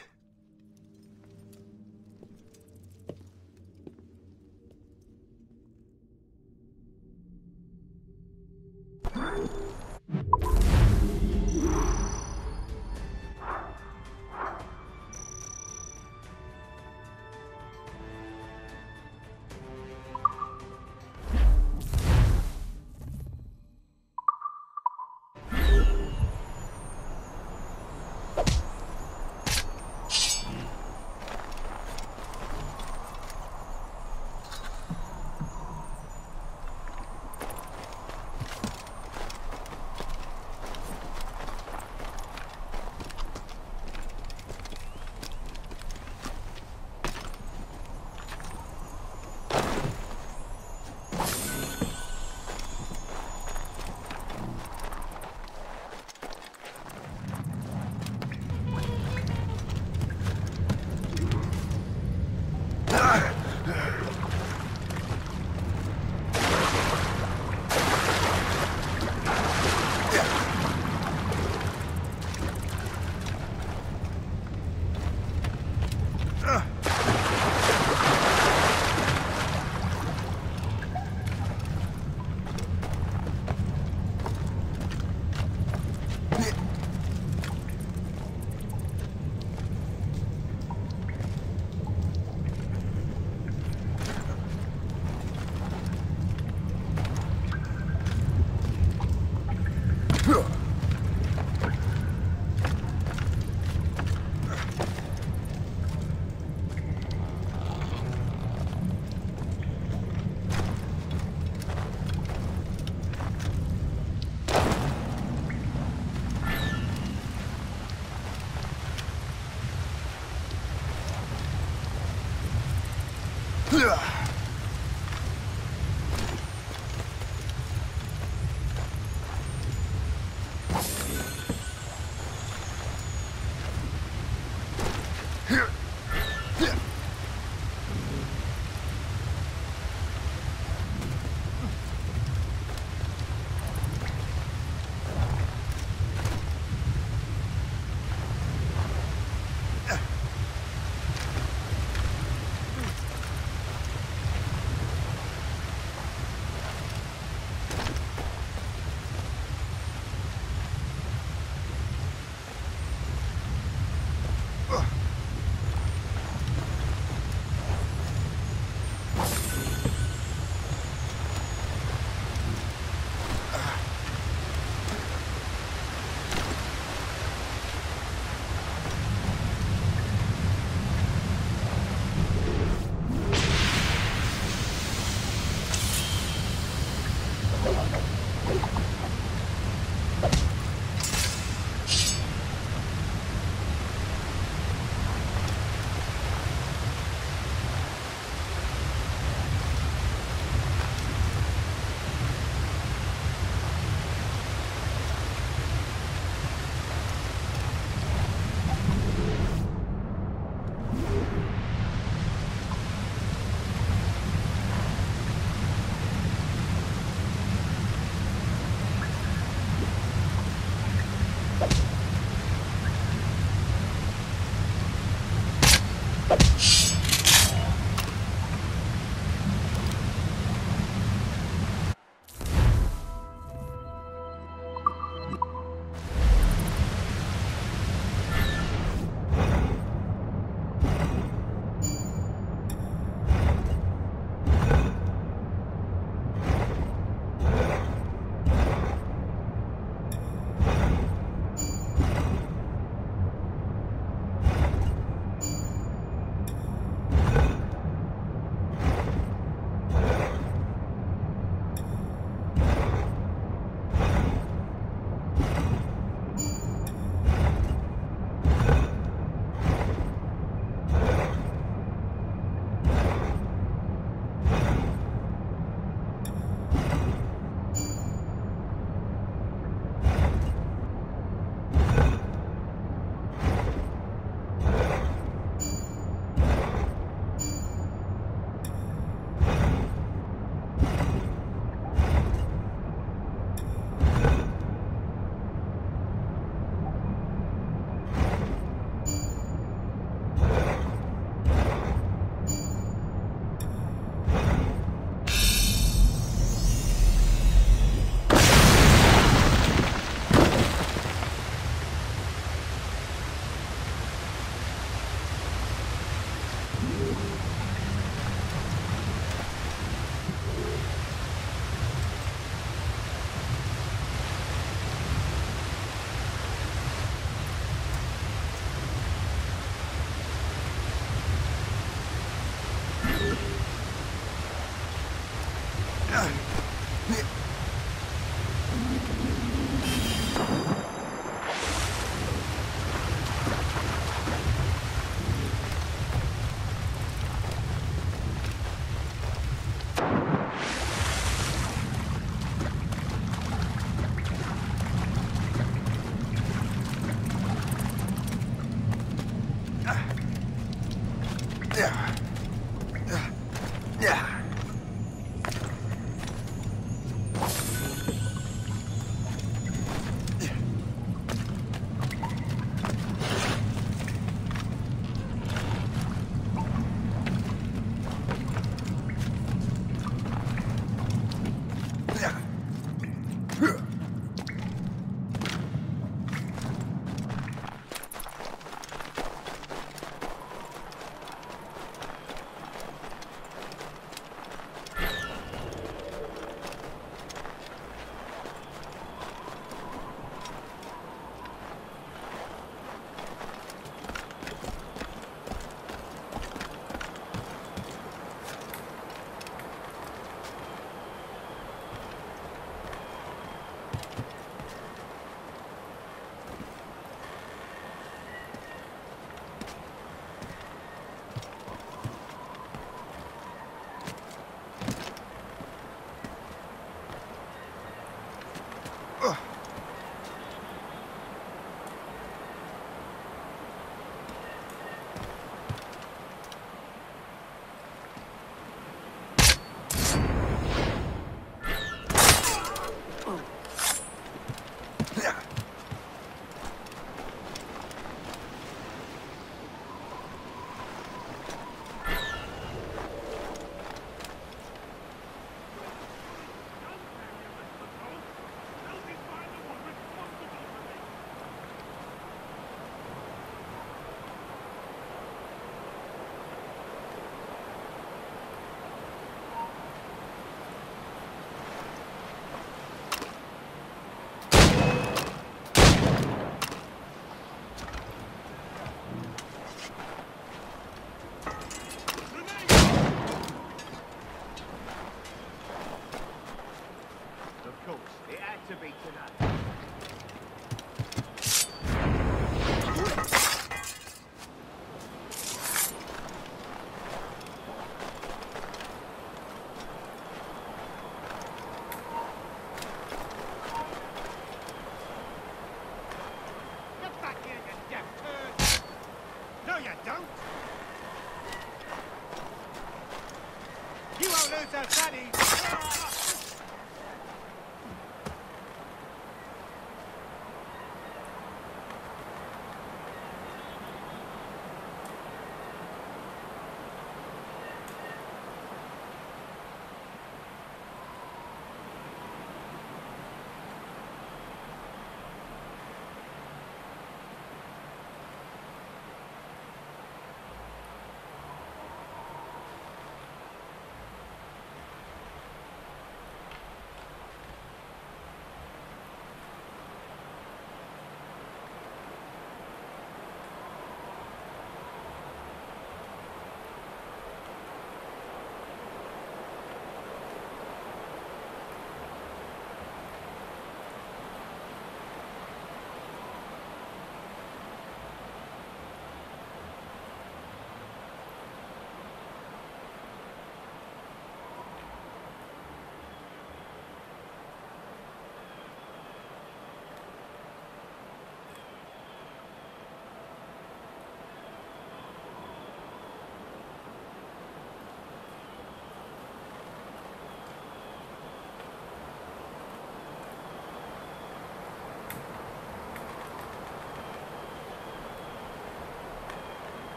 to be tonight.